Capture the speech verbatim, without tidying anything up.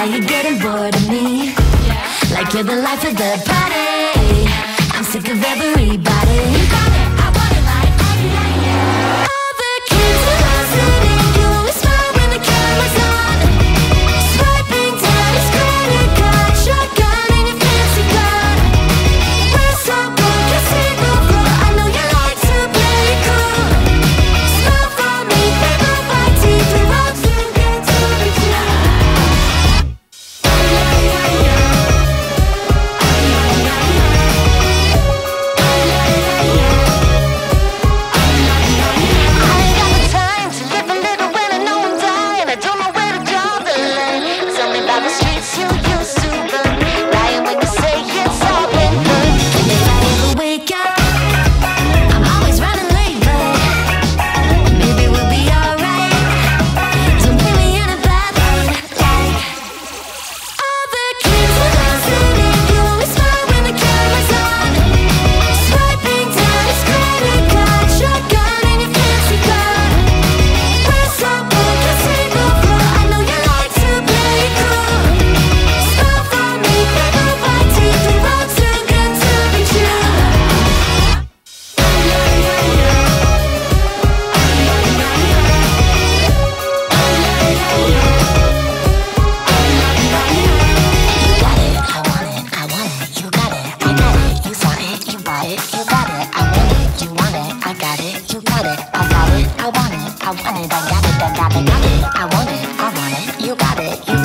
Are you getting bored of me? Like you're the life of the party. I'm sick of everybody. You got it, I want it like oh, all the kids are listening. You always smile when the camera's on. Swiping down his credit card, shotgun in your fancy car. We're so good, can't see the floor. I know you like to play it cool. Smile for me, paper by teeth, we rock to get to the top. I want it, I want it, I got it, I got it, got it. I want it, I want it, you got it, you